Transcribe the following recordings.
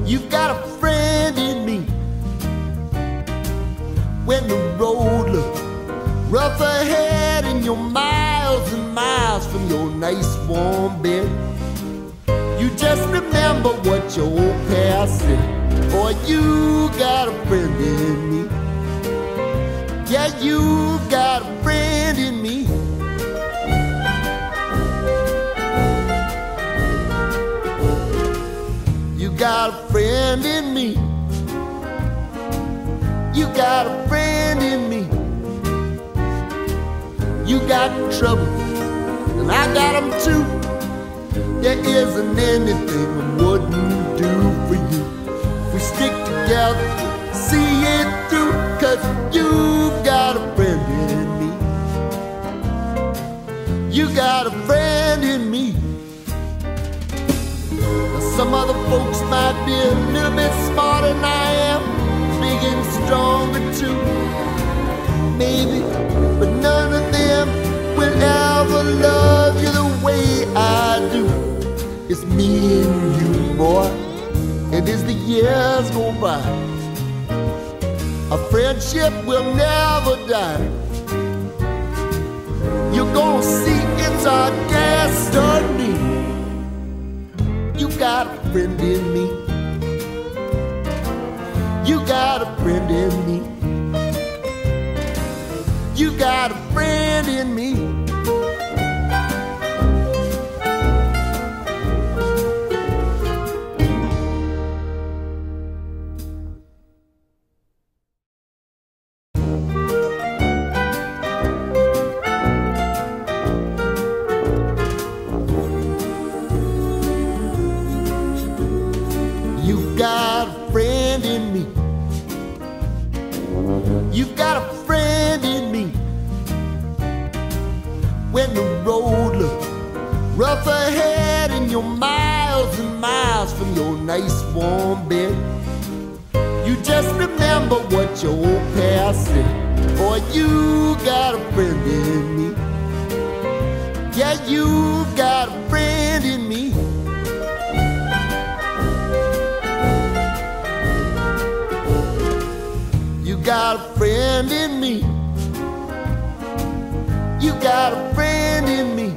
You've got a friend in me. When the road looks rough ahead and you're miles and miles from your nice warm bed, you just remember what your old past said. Boy, you got a friend in me. Yeah, you got a friend in me. You got a friend in me. You got a friend in me. You got trouble, and I got them too. There isn't anything I wouldn't do for you. If we stick together, see it through, 'cause you've got a friend in me. You got a friend in me. Now some other folks might be a little bit smarter than I am, big and stronger too, maybe, but none of them will ever love you the way I do. It's me and you, boy, and as the years go by, our friendship will never die. You're gonna see it's our destiny. You got a friend in me. You got a friend in me. You got a friend in me. You've got a friend in me. You've got a friend in me. When the road looks rough ahead and you're miles and miles from your nice warm bed, you just remember what your old past said. Boy, you got a friend in me. Yeah, you've got a friend in me. You got a friend in me. You got a friend in me.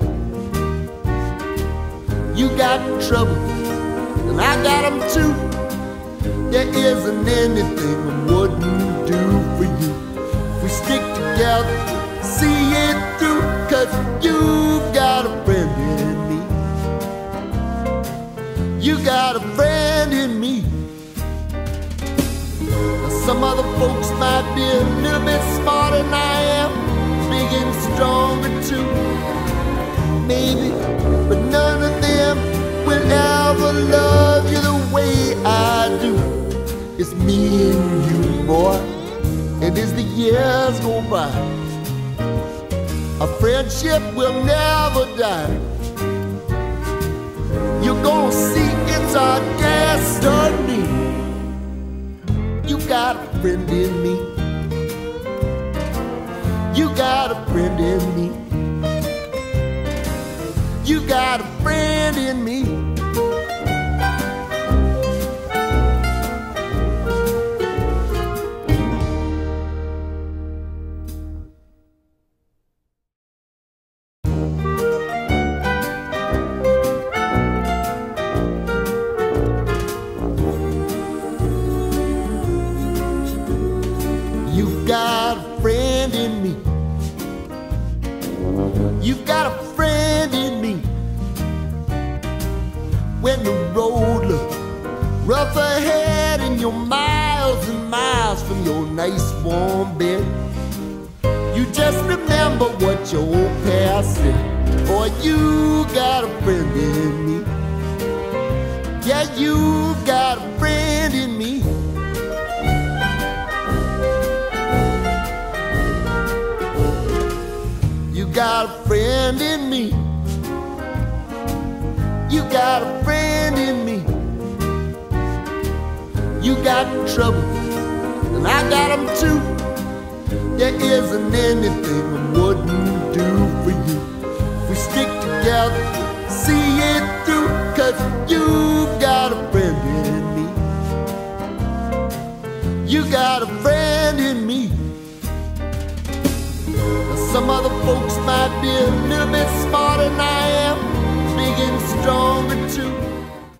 You got trouble, and I got them too. There isn't anything I wouldn't do for you. If we stick together, see it through, 'cause you've got a friend in me. You got a friend in me. Now some other folks might be a little bit smarter than I am, big and stronger too, maybe, but none of them will ever love you the way I do. It's me and you, boy, and as the years go by, our friendship will never die. You're gonna see it's our destiny. You got a friend in me. You got a friend in me. You got a friend in me. You've got a friend in me. You've got a friend in me. When the road looks rough ahead and you're miles and miles from your nice warm bed, you just remember what your old past said. Boy, you got a friend in me. Yeah, you got a friend in me. You got a friend in me. You got a friend in me. You got trouble, and I got them too. There isn't anything I wouldn't do for you. If we stick together, see it through, 'cause you've got a friend in me. Some other folks might be a little bit smarter than I am, big and stronger too.